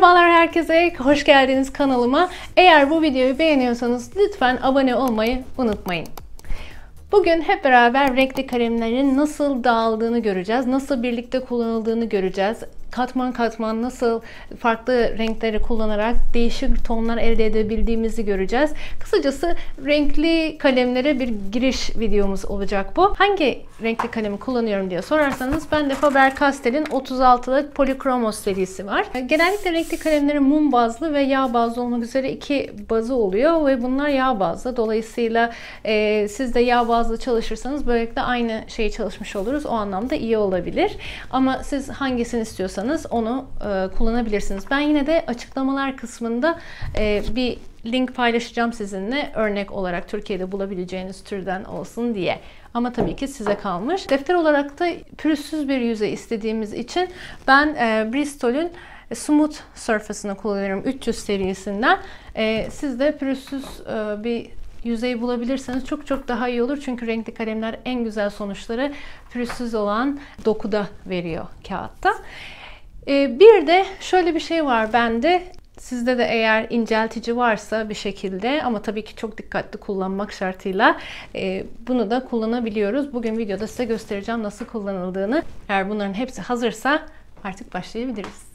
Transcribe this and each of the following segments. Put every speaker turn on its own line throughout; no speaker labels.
Merhabalar herkese, hoş geldiniz kanalıma. Eğer bu videoyu beğeniyorsanız lütfen abone olmayı unutmayın. Bugün hep beraber renkli kalemlerin nasıl dağıldığını göreceğiz, nasıl birlikte kullanıldığını göreceğiz. Katman katman nasıl farklı renkleri kullanarak değişik tonlar elde edebildiğimizi göreceğiz. Kısacası renkli kalemlere bir giriş videomuz olacak bu. Hangi renkli kalemi kullanıyorum diye sorarsanız ben de Faber-Castell'in 36'lık Polychromos serisi var. Genellikle renkli kalemlerin mum bazlı ve yağ bazlı olmak üzere iki bazı oluyor ve bunlar yağ bazlı. Dolayısıyla siz de yağ bazlı çalışırsanız böylelikle aynı şeyi çalışmış oluruz. O anlamda iyi olabilir. Ama siz hangisini istiyorsanız onu kullanabilirsiniz. Ben yine de açıklamalar kısmında bir link paylaşacağım sizinle, örnek olarak Türkiye'de bulabileceğiniz türden olsun diye. Ama tabii ki size kalmış. Defter olarak da pürüzsüz bir yüzey istediğimiz için ben Bristol'ün Smooth Surface'ını kullanıyorum, 300 serisinden. Siz de pürüzsüz bir yüzey bulabilirseniz çok daha iyi olur. Çünkü renkli kalemler en güzel sonuçları pürüzsüz olan dokuda veriyor kağıtta. Bir de şöyle bir şey var bende. Sizde de eğer inceltici varsa bir şekilde, ama tabii ki çok dikkatli kullanmak şartıyla bunu da kullanabiliyoruz. Bugün videoda size göstereceğim nasıl kullanıldığını. Eğer bunların hepsi hazırsa artık başlayabiliriz.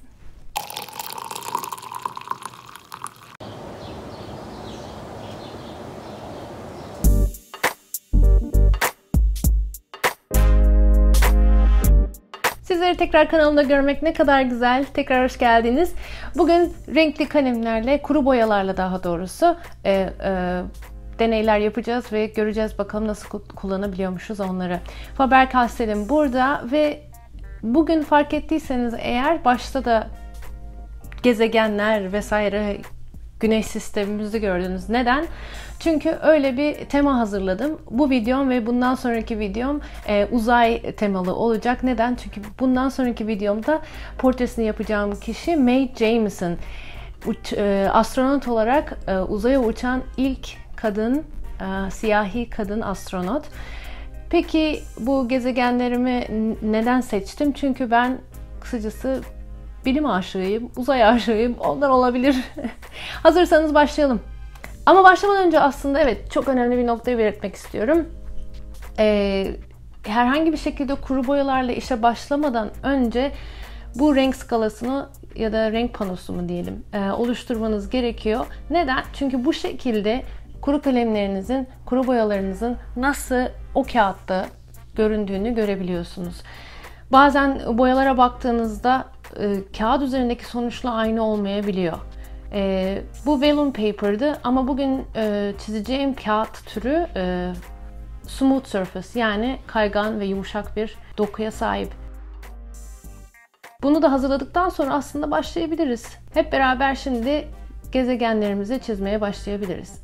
Sizleri tekrar kanalımda görmek ne kadar güzel. Tekrar hoş geldiniz. Bugün renkli kalemlerle, kuru boyalarla daha doğrusu deneyler yapacağız ve göreceğiz bakalım nasıl kullanabiliyormuşuz onları. Faber-Castell'in burada ve bugün fark ettiyseniz eğer başta da gezegenler vesaire, Güneş sistemimizi gördünüz. Neden? Çünkü öyle bir tema hazırladım. Bu videom ve bundan sonraki videom uzay temalı olacak. Neden? Çünkü bundan sonraki videomda portresini yapacağım kişi Mae Jemison. Astronot olarak uzaya uçan ilk kadın, siyahi kadın astronot. Peki bu gezegenlerimi neden seçtim? Çünkü ben kısacası bilim aşığıyım, uzay aşığıyım. Ondan olabilir. Hazırsanız başlayalım. Ama başlamadan önce aslında evet, çok önemli bir noktayı belirtmek istiyorum. Herhangi bir şekilde kuru boyalarla işe başlamadan önce bu renk skalasını ya da renk panosu mu diyelim oluşturmanız gerekiyor. Neden? Çünkü bu şekilde kuru kalemlerinizin, kuru boyalarınızın nasıl o kağıtta göründüğünü görebiliyorsunuz. Bazen boyalara baktığınızda kağıt üzerindeki sonuçla aynı olmayabiliyor. Bu vellum paper'dı ama bugün çizeceğim kağıt türü smooth surface, yani kaygan ve yumuşak bir dokuya sahip. Bunu da hazırladıktan sonra aslında başlayabiliriz. Hep beraber şimdi gezegenlerimizi çizmeye başlayabiliriz.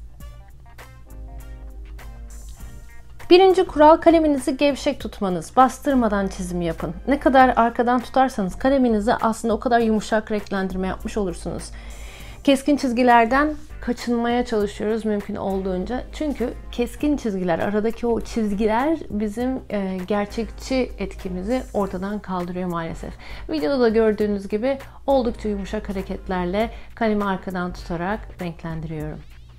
Birinci kural, kaleminizi gevşek tutmanız. Bastırmadan çizim yapın. Ne kadar arkadan tutarsanız kaleminizi aslında o kadar yumuşak renklendirme yapmış olursunuz. Keskin çizgilerden kaçınmaya çalışıyoruz mümkün olduğunca. Çünkü keskin çizgiler, aradaki o çizgiler bizim gerçekçi etkimizi ortadan kaldırıyor maalesef. Videoda da gördüğünüz gibi oldukça yumuşak hareketlerle kalemi arkadan tutarak renklendiriyorum.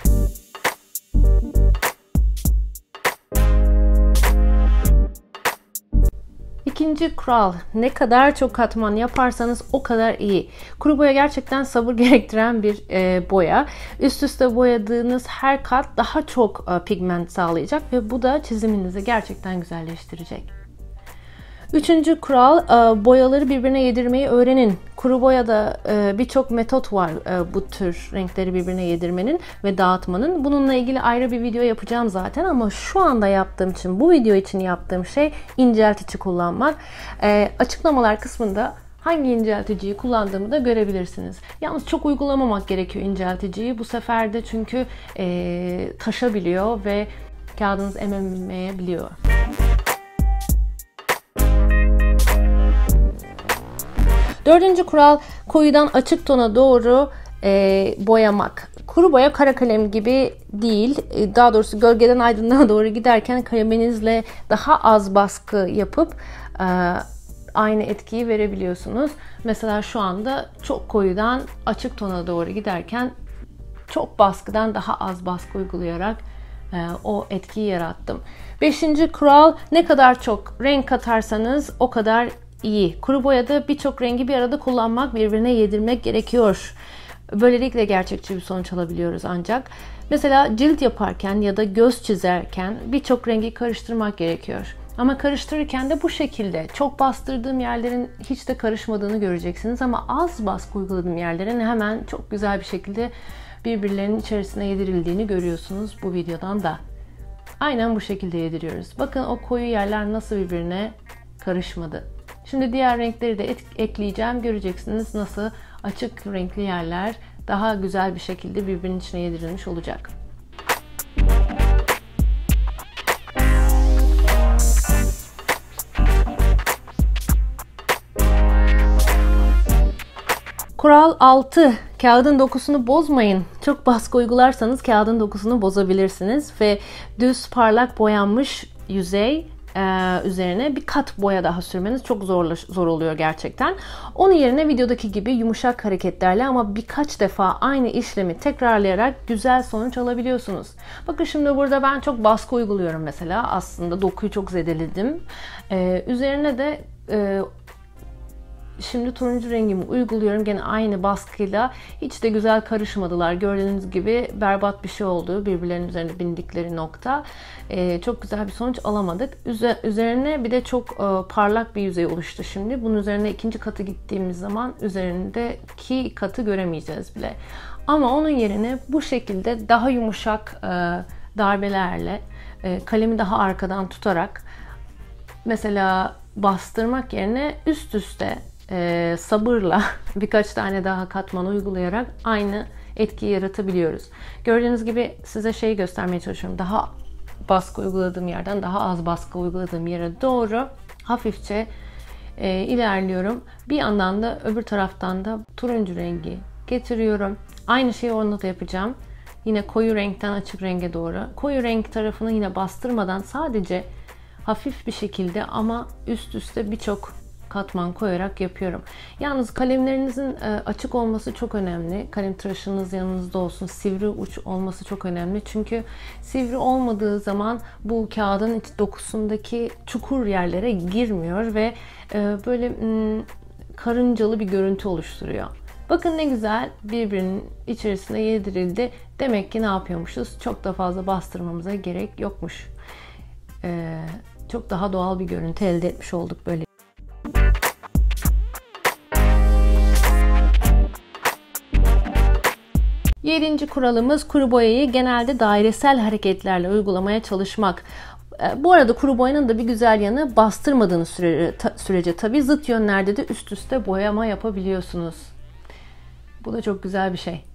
İkinci kural, ne kadar çok katman yaparsanız o kadar iyi. Kuru boya gerçekten sabır gerektiren bir boya. Üst üste boyadığınız her kat daha çok pigment sağlayacak ve bu da çiziminizi gerçekten güzelleştirecek. Üçüncü kural, boyaları birbirine yedirmeyi öğrenin. Kuru boyada birçok metot var bu tür renkleri birbirine yedirmenin ve dağıtmanın. Bununla ilgili ayrı bir video yapacağım zaten, ama şu anda yaptığım için, bu video için yaptığım şey inceltici kullanmak. Açıklamalar kısmında hangi incelticiyi kullandığımı da görebilirsiniz. Yalnız çok uygulamamak gerekiyor incelticiyi. Bu sefer de çünkü taşabiliyor ve kağıdınız ememeyebiliyor. Dördüncü kural, koyudan açık tona doğru boyamak. Kuru boya kara kalem gibi değil. Daha doğrusu gölgeden aydınlığa doğru giderken kaleminizle daha az baskı yapıp aynı etkiyi verebiliyorsunuz. Mesela şu anda çok koyudan açık tona doğru giderken çok baskıdan daha az baskı uygulayarak o etkiyi yarattım. 5. kural, ne kadar çok renk katarsanız o kadar iyi. Kuru boyada birçok rengi bir arada kullanmak, birbirine yedirmek gerekiyor. Böylelikle gerçekçi bir sonuç alabiliyoruz ancak. Mesela cilt yaparken ya da göz çizerken birçok rengi karıştırmak gerekiyor. Ama karıştırırken de bu şekilde çok bastırdığım yerlerin hiç de karışmadığını göreceksiniz. Ama az baskı uyguladığım yerlerin hemen çok güzel bir şekilde birbirlerinin içerisine yedirildiğini görüyorsunuz bu videodan da. Aynen bu şekilde yediriyoruz. Bakın o koyu yerler nasıl birbirine karışmadı. Şimdi diğer renkleri de ekleyeceğim. Göreceksiniz nasıl açık renkli yerler daha güzel bir şekilde birbirinin içine yedirilmiş olacak. Kural 6. Kağıdın dokusunu bozmayın. Çok baskı uygularsanız kağıdın dokusunu bozabilirsiniz ve düz parlak boyanmış yüzey üzerine bir kat boya daha sürmeniz çok zor oluyor gerçekten. Onun yerine videodaki gibi yumuşak hareketlerle ama birkaç defa aynı işlemi tekrarlayarak güzel sonuç alabiliyorsunuz. Bakın şimdi burada ben çok baskı uyguluyorum mesela. Aslında dokuyu çok zedeledim. Üzerine de şimdi turuncu rengimi uyguluyorum. Gene aynı baskıyla. Hiç de güzel karışmadılar. Gördüğünüz gibi berbat bir şey oldu. Birbirlerinin üzerine bindikleri nokta. Çok güzel bir sonuç alamadık. Üzerine bir de çok parlak bir yüzey oluştu şimdi. Bunun üzerine ikinci katı gittiğimiz zaman üzerindeki katı göremeyeceğiz bile. Ama onun yerine bu şekilde daha yumuşak darbelerle kalemi daha arkadan tutarak mesela bastırmak yerine üst üste sabırla birkaç tane daha katman uygulayarak aynı etkiyi yaratabiliyoruz. Gördüğünüz gibi size şeyi göstermeye çalışıyorum. Daha baskı uyguladığım yerden daha az baskı uyguladığım yere doğru hafifçe ilerliyorum. Bir yandan da öbür taraftan da turuncu rengi getiriyorum. Aynı şeyi onda da yapacağım. Yine koyu renkten açık renge doğru. Koyu renk tarafını yine bastırmadan sadece hafif bir şekilde ama üst üste birçok katman koyarak yapıyorum. Yalnız kalemlerinizin açık olması çok önemli. Kalem tıraşınız yanınızda olsun. Sivri uç olması çok önemli. Çünkü sivri olmadığı zaman bu kağıdın dokusundaki çukur yerlere girmiyor ve böyle karıncalı bir görüntü oluşturuyor. Bakın ne güzel birbirinin içerisine yedirildi. Demek ki ne yapıyormuşuz? Çok da fazla bastırmamıza gerek yokmuş. Çok daha doğal bir görüntü elde etmiş olduk böyle. Yedinci kuralımız kuru boyayı genelde dairesel hareketlerle uygulamaya çalışmak. Bu arada kuru boyanın da bir güzel yanı bastırmadığınız sürece tabii zıt yönlerde de üst üste boyama yapabiliyorsunuz. Bu da çok güzel bir şey.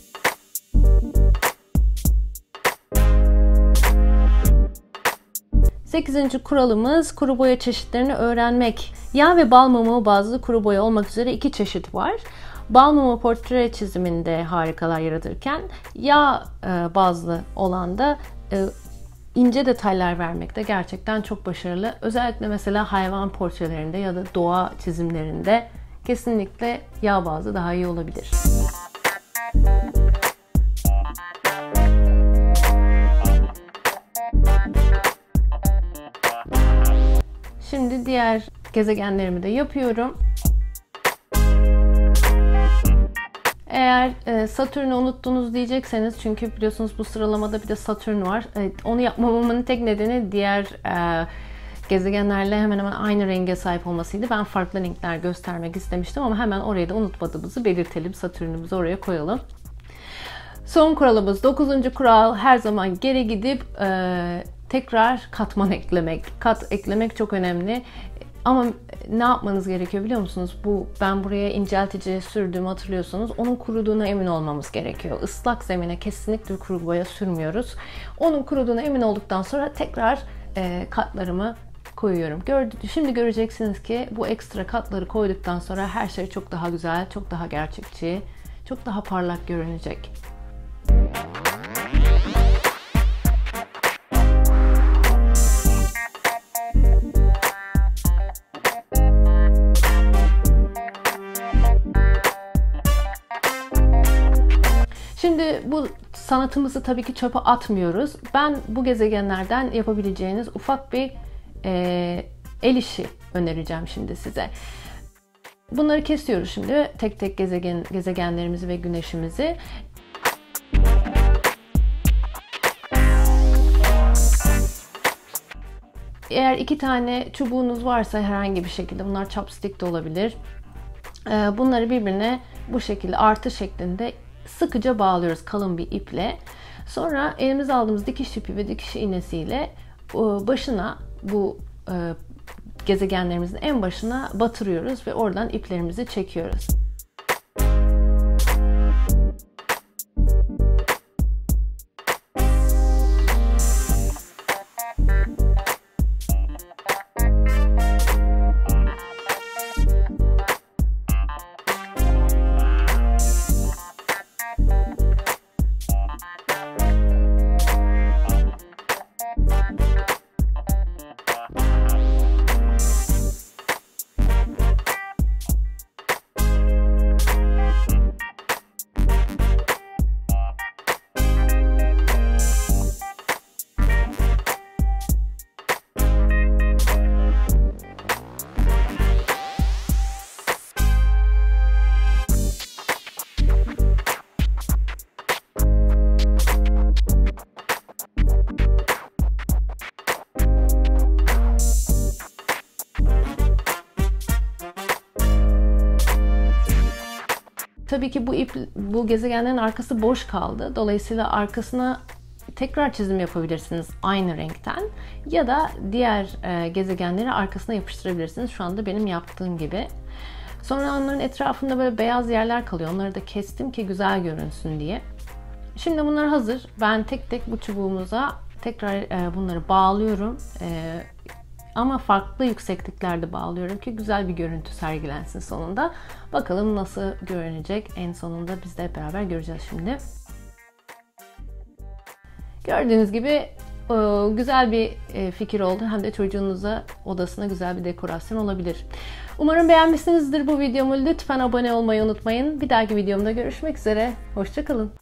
Sekizinci kuralımız kuru boya çeşitlerini öğrenmek. Yağ ve bal mumu bazlı kuru boya olmak üzere iki çeşit var. Bal mumu portre çiziminde harikalar yaratırken yağ bazlı olan da ince detaylar vermekte gerçekten çok başarılı. Özellikle mesela hayvan portrelerinde ya da doğa çizimlerinde kesinlikle yağ bazlı daha iyi olabilir. Şimdi diğer gezegenlerimi de yapıyorum. Eğer Satürn'ü unuttunuz diyecekseniz, çünkü biliyorsunuz bu sıralamada bir de Satürn var. Onu yapmamamın tek nedeni diğer gezegenlerle hemen hemen aynı renge sahip olmasıydı. Ben farklı renkler göstermek istemiştim ama hemen orayı da unutmadığımızı belirtelim. Satürn'ümüzü oraya koyalım. Son kuralımız 9. kural, her zaman geri gidip tekrar katman eklemek. Kat eklemek çok önemli. Ama ne yapmanız gerekiyor biliyor musunuz? Ben buraya inceltici sürdüğümü hatırlıyorsunuz. Onun kuruduğuna emin olmamız gerekiyor. Islak zemine kesinlikle kuru boya sürmüyoruz. Onun kuruduğuna emin olduktan sonra tekrar katlarımı koyuyorum. Şimdi göreceksiniz ki bu ekstra katları koyduktan sonra her şey çok daha güzel, çok daha gerçekçi, çok daha parlak görünecek. bu sanatımızı tabii ki çöpe atmıyoruz. Ben bu gezegenlerden yapabileceğiniz ufak bir el işi önereceğim şimdi size. Bunları kesiyoruz şimdi. Tek tek gezegenlerimizi ve güneşimizi. Eğer 2 tane çubuğunuz varsa herhangi bir şekilde, bunlar chopstick de olabilir. Bunları birbirine bu şekilde artı şeklinde sıkıca bağlıyoruz kalın bir iple. Sonra elimize aldığımız dikiş ipi ve dikiş iğnesiyle başına, bu gezegenlerimizin en başına batırıyoruz ve oradan iplerimizi çekiyoruz. Tabii ki bu gezegenlerin arkası boş kaldı. Dolayısıyla arkasına tekrar çizim yapabilirsiniz aynı renkten. Ya da diğer gezegenleri arkasına yapıştırabilirsiniz. Şu anda benim yaptığım gibi. Sonra onların etrafında böyle beyaz yerler kalıyor. Onları da kestim ki güzel görünsün diye. Şimdi bunlar hazır. Ben tek tek bu çubuğumuza tekrar bunları bağlıyorum. Ama farklı yüksekliklerde bağlıyorum ki güzel bir görüntü sergilensin sonunda. Bakalım nasıl görünecek en sonunda, biz de hep beraber göreceğiz şimdi. Gördüğünüz gibi güzel bir fikir oldu. Hem de çocuğunuza odasına güzel bir dekorasyon olabilir. Umarım beğenmişsinizdir bu videomu. Lütfen abone olmayı unutmayın. Bir dahaki videomda görüşmek üzere. Hoşça kalın.